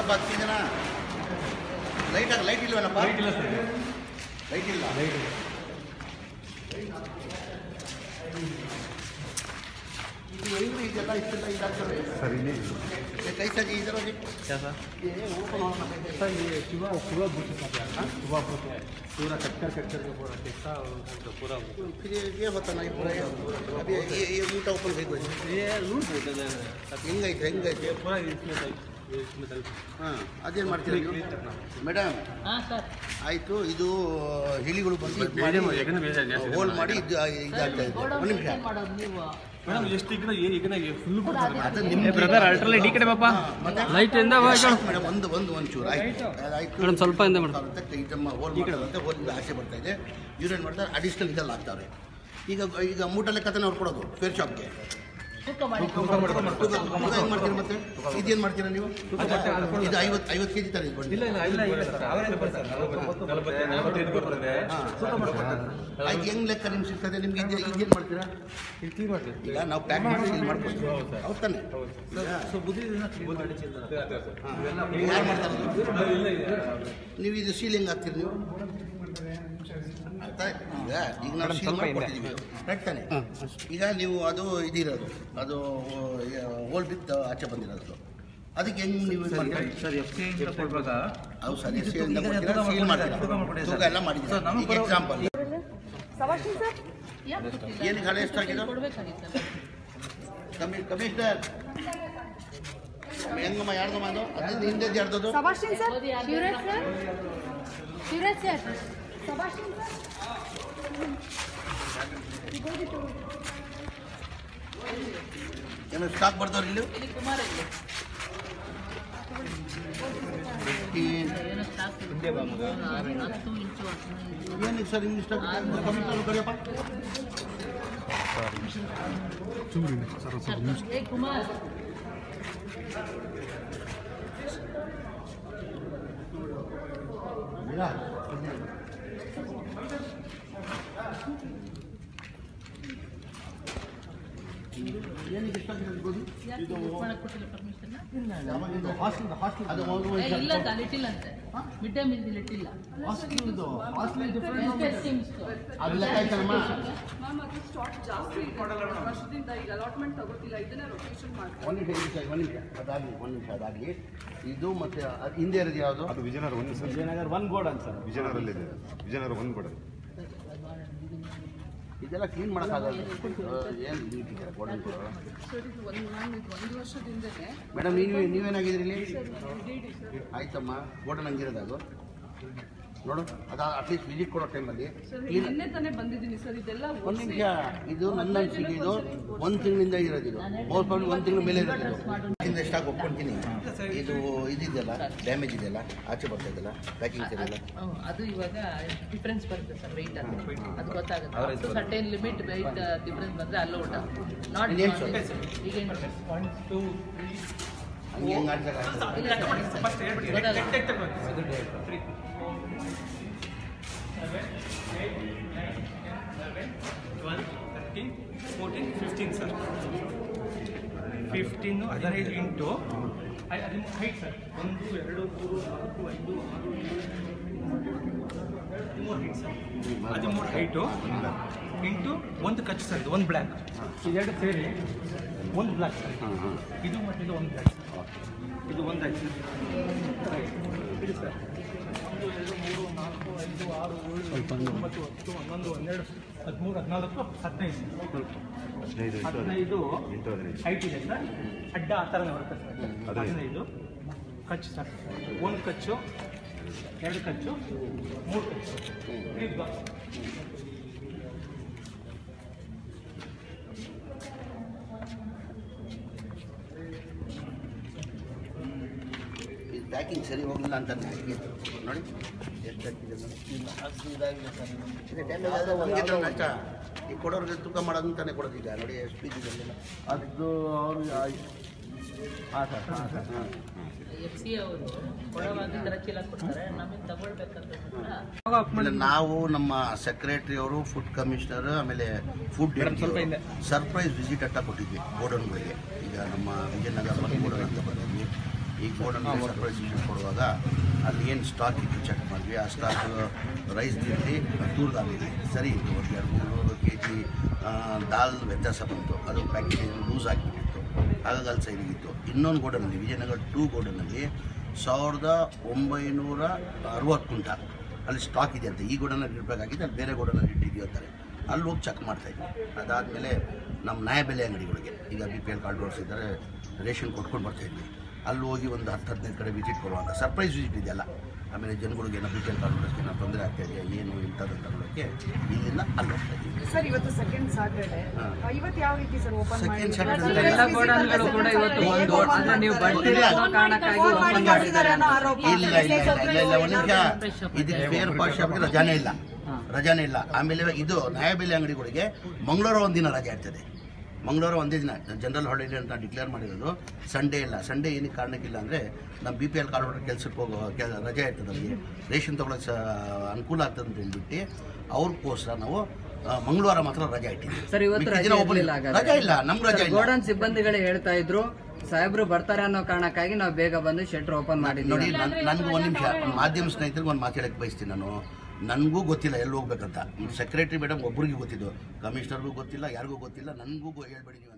ಏನಪ್ಪ 10 ಜನ ಲೈಟ್ ಇಲ್ವೇನಪ್ಪ? ಲೈಟ್ ಇಲ್ಲ ಸರ್, ಲೈಟ್ ಇಲ್ಲ. ಇದು ಹೆಂಗ್ರಿ ಇದೆಲ್ಲ ಇಷ್ಟೆಲ್ಲ ಇದಾಗ್ತದೆ सर इन्हें कैसा जी इधर क्या सर ये ओपन होना सर ये सुबह बूथ सुबह बूथ है पूरा कच्चर के पूरा टेक्सा पूरा फिर ये होता ना पूरा अभी ये ऊँटा ओपन है ये लूट होता है ಹೆಂಗೈತೆ पूरा इसमें ಹಾಂ ಅದೇನು ಮಾಡ್ತೀರಿ ಮೇಡಮ್? ಹಾಂ ಸರ್ ಆಯಿತು. ಇದು ಹಿಲಿಗಳು ಬಂದು ಹೋಲ್ ಮಾಡಿ ಇದು ಇದಾಗ್ತಾ ಇದೆ. ಒಂದು ನಿಮಿಷ ಮೇಡಮ್ ಎಷ್ಟು ಈಗ ಫುಲ್ ಅದು ನಿಮ್ಮ ಬ್ರದರ್ ಅಲ್ಟ್ರಲ್ಲಿ ಡಿ ಕಡೆ ಪಾಪ ಲೈಟ್ ಇಂದ ಮೇಡಮ್ ಒಂಚೂರು ಆಯ್ತು ಮೇಡಮ್ ಸ್ವಲ್ಪ ಇಂದ ಇದಮ್ಮ ಹೋಲ್ ಮಾಡೋದಂತೆ ಹೋಲಿಂದ ಆಚೆ ಬರ್ತಾ ಇದೆ. ಇವ್ರೇನು ಮಾಡ್ತಾರೆ ಅಡಿಷ್ನಲ್ ಇದೆಲ್ಲ ಹಾಕ್ತಾರೆ. ಈಗ ಮೂಟ ಲೆಕ್ಕತಾನೆ ಅವ್ರು ಕೊಡೋದು ಫೇರ್ ಶಾಪ್ಗೆ. ಹೆಂಗೆ ಮಾಡ್ತೀರಾ ಮತ್ತೆ? ಇದೇನು ಮಾಡ್ತೀರಾ ನೀವು? ಇದು 50 kg ತರ ಇದು ಆಯ್ತು. ಹೆಂಗ್ ಲೆಕ್ಕ ನಿಮ್ಗೆ ಸಿಗ್ತದೆ? ನಿಮ್ಗೆ ಇದೇನು ಮಾಡ್ತೀರಾ? ಈಗ ನಾವು ಪ್ಯಾಕ್ ಮಾಡಿ ಸೀಲ್ ಮಾಡ್ಕೊಡ್ತೀವಿ. ಹೌದು ತಾನೆ? ಯಾರು ಮಾಡ್ತಾರೆ? ನೀವು ಇದು ಸೀಲ್ ಹೆಂಗೆ ಹಾಕ್ತೀರಿ ನೀವು? ಈಗ ನಾವು ಸೀಲ್ ಮಾಡ್ಕೊಡ್ತಿದ್ದೀವಿ ಕರೆಕ್ಟ್ ತಾನೆ? ಈಗ ನೀವು ಅದು ಇದಿರೋದು ಅದು ಹೋಲ್ ಬಿತ್ತು ಆಚೆ ಬಂದಿರೋದು ಅದಕ್ಕೆ ಹೆಂಗೆ ನೀವು ಸರ್ ಎಫ್ ಸಿ ಕೊಡ್ಬೇಕಾ? ಹೌದು ಸರ್, ಎಫ್ ಸಿ ಸೀಲ್ ಮಾಡ್ತೀರಾ, ತೂಕ ಎಲ್ಲ ಮಾಡಿದ್ದೀರಾ. ಈಗ ಎಕ್ಸಾಂಪಲ್ ಏನು ಹಳೆ ಎಷ್ಟಾಗಿದೆ ಕಮಿಷನರ್? ಹೆಂಗಮ್ಮ ಯಾರ್ದಮ್ಮ ಅದು? ಅದರಿಂದ ಹಿಂದೆ ಯಾರ್ದದು? ಏನು ಸ್ಟಾಕ್ ಬರ್ದವ್ರು ಇಲ್ಲಿ? ಏನಿಗೆ ಸರ್ ಇಂಗ್ಲೀಷ್ ಕಮಿಷನರ್ ಕರಿಯಪ್ಪ. ಏನಕ್ಕೆ ಎಷ್ಟಾಗಿದೆ ಗೋಧಿ? ಇದು ಹಾಸ್ಟೆಲ್ ಅದು ಇಲ್ಲ ಲಿಟಿಲ್ ಅಂತೆ mid day meal little hostel different ಅದು ಲೆಕ್ಕ ಆಯ್ತಲ್ಲಮ್ಮ. ಮ್ಯಾಮ್ ಅದು ಸ್ಟಾಕ್ ಜಾಸ್ತಿ ಇದೆ ವರ್ಷದಿಂದ ಈಗ ಅಲಾಟ್ಮೆಂಟ್ ತಗೋತಿಲ್ಲ, ಇದನ್ನೇ ರೊಟೇಷನ್ ಮಾಡ್ತಾರೆ. ಒಂದು ನಿಮಿಷ ಅದಾಗಲಿ. ಇದು ಮತ್ತೆ ಹಿಂದೆ ಇರೋದು ಯಾವುದು? ಅದು ವಿಜಯನಗರ ಒಂದು ಸರ್, ವಿಜಯನಗರ ಒಂದು ಗೋಡ್ ಅಂತ ಸರ್, ವಿಜಯನಗರಲ್ಲಿದೆ ವಿಜಯನಗರ ಒಂದು ಗೋಡ್. ಇದೆಲ್ಲ ಕ್ಲೀನ್ ಮಾಡೋಕ್ಕಾಗಲ್ಲ. ಏನು ನೀಟಿದ್ದಾರೆ ಗೋಡನ್ ಕೊಡೋರು? ಸರ್ ಇದು ಒಂದು ವರ್ಷದಿಂದಲೇ ಮೇಡಮ್ ನೀವೇನಾಗಿದ್ರಿ ಇಲ್ಲಿ? ಆಯ್ತಮ್ಮ, ಗೋಡನ್ ಹಂಗಿರೋದು ಅದು ನೋಡು. ಅದು ಅಟ್ಲೀಸ್ಟ್ ವಿಸಿಟ್ ಕೊಡೋ ಟೈಮಲ್ಲಿ ನಿನ್ನೆ ತಾನೇ ಬಂದಿದ್ದೀನಿ ಸರ್. ಇದೆಲ್ಲ ಒಂದು ನಿಮಿಷ, ಇದು ನನ್ನ ಅನಿಸಿಕೆ ಇದು 1 ತಿಂಗಳಿಂದ ಇರೋದಿದು. ಬಹುಶಃ 1 ತಿಂಗಳ ಮೇಲೆ ಇರೋದು. ಇಂದ ಎಷ್ಟಾಗಿ ಒಪ್ಕೊಂತೀನಿ. ಇದು ಇದಿದೆಯಲ್ಲ ಡ್ಯಾಮೇಜ್ ಇದೆಯಲ್ಲ ಆಚೆ ಬರ್ತಾ ಇದೆಯಲ್ಲ ಪ್ಯಾಕಿಂಗ್ ಇದೆಯಲ್ಲ ಅದು ಇವಾಗ ಡಿಫ್ರೆನ್ಸ್ ಬರುತ್ತೆ ಸರ್ ವೆಯ್ಟ್ ಅದು ಗೊತ್ತಾಗುತ್ತೆ. ಸರ್ಟೇನ್ ಲಿಮಿಟ್ ವೆಯ್ಟ್ ಡಿಫ್ರೆನ್ಸ್ ಬಂದರೆ ಅಲ್ಲೂ ಊಟ ನಾಟ್ ಈಗ 1 2 3 ಹಂಗೆ ಹೆಂಗೆ ಆಡ್ತಾರೆ? 14, 15 ಸರ್. 15 15 into eight sir 1 2 3 4 5 6 7 eight sir. 13 eight into ಒಂದು ಕಚ್ಚು ಸರ್. ಇದು ಒಂದು ಬ್ಲ್ಯಾಕ್, ಇದೆರಡು ಸೇರಿ ಒಂದು ಬ್ಲ್ಯಾಕ್ ಸರ್. ಇದು ಮತ್ತು ಇದು ಒಂದು ಬ್ಲ್ಯಾಕ್, ಇದು ಒಂದು ಆಯ್ತು ಸರ್. ಇದು ಸರ್ 1 2 3 4 5 6 7 8 9 10 11 12 13 14 15 ಹೈಟ್ ಇದೆ ಸರ್. ಅಡ್ಡ ಆ ಥರನೇ ಬರುತ್ತೆ ಸರ್. 15 ಕಚ್ಚು ಸರ್. ಒಂದು ಕಚ್ಚು, ಎರಡು ಕಚ್ಚು, 3 ಕಚ್ಚು. ಇದು ಪ್ಯಾಕಿಂಗ್ ಸರಿ ಹೋಗಲಿಲ್ಲ ಅಂತ ನೋಡಿ ಎಷ್ಟು ಇದಾಗಿದೆ ಸರ್. ಈ ಕೊಡೋರಿಗೆ ತೂಕ ಮಾಡೋದು ಅಂತಾನೆ ಕೊಡೋದಿಲ್ಲ ನೋಡಿ ಎಷ್ಟು ಪೀಸಿದೆಲ್ಲ ಅದು ಅವರು. ಹಾಂ ಸರ್, ಹಾಂ ಸರ್, ಹಾಂ. ಎಫ್ ಸಿ ಅವರು ಕೊಡೋವಾಗ ಈ ಥರ ಚೀಲ ಕೊಡ್ತಾರೆ, ನಮಗೆ ತಗೊಳ್ಬೇಕಂತ ನಾವು ನಮ್ಮ ಸೆಕ್ರೆಟರಿ ಅವರು, ಫುಡ್ ಕಮಿಷನರ್, ಆಮೇಲೆ ಫುಡ್ ಸರ್ಪ್ರೈಸ್ ವಿಸಿಟ್ ಅಂತ ಕೊಟ್ಟಿದ್ವಿ ಗೋಡೌನ್ಗಳಿಗೆ. ಈಗ ನಮ್ಮ ವಿಜಯನಗರ ಗೋಡೌನ್ ಅಂತ ಬಂದಿದ್ವಿ. ಈ ಗೋಡನ್ ಸರ್ಪ್ರೈಸ್ ಕೊಡುವಾಗ ಅಲ್ಲಿ ಏನು ಸ್ಟಾಕ್ ಇತ್ತು ಚೆಕ್ ಮಾಡಿದ್ವಿ. ಆ ಸ್ಟಾಕ್ ರೈಸ್ ಇರಲಿ, ತೂರ್ ದಾಲ್ ಇರಲಿ ಸರಿ ಇತ್ತು. ಒಂದು 200-300 kg ದಾಲ್ ವ್ಯತ್ಯಾಸ ಬಂತು. ಅದು ಪ್ಯಾಕೇಜ್ ಲೂಸ್ ಆಗಿಬಿಟ್ಟಿತ್ತು, ಹಾಗಾಗಿ ಅಲ್ಲಿ ಸೈಡಿಗಿತ್ತು. ಇನ್ನೊಂದು ಗೋಡನಲ್ಲಿ ವಿಜಯನಗರ 2 ಗೋಡನಲ್ಲಿ 1960 ಕ್ವಿಂಟಾಲ್ ಅಲ್ಲಿ ಸ್ಟಾಕ್ ಇದೆ ಅಂತ. ಈ ಗೋಡನಲ್ಲಿ ಇಡಬೇಕಾಗಿದೆ, ಅಲ್ಲಿ ಬೇರೆ ಗೋಡನಲ್ಲಿ ಇಟ್ಟಿದ್ದೀವಿ ಅಂತಾರೆ. ಅಲ್ಲಿ ಹೋಗಿ ಚೆಕ್ ಮಾಡ್ತಾಯಿದ್ವಿ. ಅದಾದಮೇಲೆ ನಮ್ಮ ನ್ಯಾಯಬೆಲೆ ಅಂಗಡಿಗಳಿಗೆ, ಈಗ BPL ಕಾರ್ಡ್ ಹೋಲ್ಡರ್ಸ್ ಇದ್ದಾರೆ, ರೇಷನ್ ಕೊಟ್ಕೊಂಡು ಬರ್ತಾಯಿದ್ವಿ. ಅಲ್ಲಿ ಹೋಗಿ ಒಂದು 10-15 ಕಡೆ ವಿಸಿಟ್ ಕೊಡುವಾಗ ಸರ್ಪ್ರೈಸ್ ವಿಸಿಟ್ ಇದೆಯಲ್ಲ. ಆಮೇಲೆ ಜನಗಳಿಗೆ ಏನೋ BPL ಕಾರ್ಡ್ ಹೋಲ್ಡರ್ಸ್ಗೆ ಏನೋ ತೊಂದರೆ ಆಗ್ತಾಯಿದೆ, ಏನು ಇಂಥದ್ದು ನೋಡೋಕ್ಕೆ ಇಲ್ಲಿಂದ ಅಲ್ಲಿ ಹೋಗ್ತಾ ಇದ್ದೀವಿ. ಸರ್ ಇವತ್ತು ಸೆಕೆಂಡ್ ಸಾಟರ್ಡೆ, ಇವತ್ತು ಯಾವ ರೀತಿ ಸರ್ ಓಪನ್ ಸೆಕೆಂಡ್ ಮಾಡಿ? ಸ್ಯಾಟರ್ಡೆ ಎಲ್ಲ ಗೋಡನ್ಗಳು ಕೂಡ ಇವತ್ತು ಒಂದು ಅಂದ್ರೆ ನೀವು ಬರ್ತೀರಿ ಅನ್ನೋ ಕಾರಣಕ್ಕಾಗಿ ಓಪನ್ ಮಾಡಿದ್ದಾರೆ ಅನ್ನೋ ಆರೋಪ. ಇಲ್ಲ ಒಂದು ನಿಮಿಷ. ಇದಕ್ಕೆ ಫೇರ್ ಶಾಪ್ಗೆ ರಜಾನೇ ಇಲ್ಲ. ಆಮೇಲೆ ಇದು ನ್ಯಾಯಬೆಲೆ ಅಂಗಡಿಗಳಿಗೆ ಮಂಗಳವಾರ ಒಂದಿನ ರಜೆ ಇರ್ತದೆ. ಮಂಗಳವಾರ ಒಂದೇ ದಿನ ಜನರಲ್ ಹಾಲಿಡೇ ಅಂತ ಡಿಕ್ಲೇರ್ ಮಾಡಿರೋದು. ಸಂಡೇ ಇಲ್ಲ. ಸಂಡೇ ಏನಕ್ಕೆ ಕಾರಣಕ್ಕಿಲ್ಲ ಅಂದರೆ ನಮ್ಮ BPL ಕಾರ್ಡ್ ಹೋಲ್ಡರ್ ಕೆಲಸಕ್ಕೆ ಹೋಗೋ ರಜೆ ಇರ್ತದೆ, ಅವರಿಗೆ ರೇಷನ್ ತೊಗೊಳಕ್ಕೆ ಅನುಕೂಲ ಆಗ್ತದೆ ಅಂತ ಹೇಳ್ಬಿಟ್ಟು ಅವ್ರಿಗೋಸ್ಕರ ನಾವು ಮಂಗಳವಾರ ಮಾತ್ರ ರಜೆ ಇಟ್ಟಿದ್ದೀವಿ. ಸರ್ ಇವತ್ತು ರಜೆ ಇಲ್ಲ, ನಮ್ಗೆ ರಜೆ ಇಲ್ಲ. ಗೋಡನ್ ಸಿಬ್ಬಂದಿಗಳೇ ಹೇಳ್ತಾ ಇದ್ರು ಸಾಹೇಬ್ರು ಬರ್ತಾರೆ ಅನ್ನೋ ಕಾರಣಕ್ಕಾಗಿ ನಾವು ಬೇಗ ಬಂದು ಶೆಟ್ರ್ ಓಪನ್ ಮಾಡಿದ್ವಿ. ನೋಡಿ, ನನಗೂ ಒಂದು ನಿಮಿಷ ಮಾಧ್ಯಮ ಸ್ನೇಹಿತರಿಗೆ ಒಂದು ಮಾತು ಹೇಳಕ್ಕೆ ಬಯಸ್ತೀನಿ ನಾನು. ನನಗೂ ಗೊತ್ತಿಲ್ಲ ಎಲ್ಲಿ ಹೋಗ್ಬೇಕಂತ. ಸೆಕ್ರೆಟರಿ ಮೇಡಮ್ ಒಬ್ರಿಗೆ ಗೊತ್ತಿದ್ದು, ಕಮಿಷನರ್ಗೂ ಗೊತ್ತಿಲ್ಲ, ಯಾರಿಗೂ ಗೊತ್ತಿಲ್ಲ. ನನಗೂ ಹೇಳ್ಬೇಡಿ ನೀವು.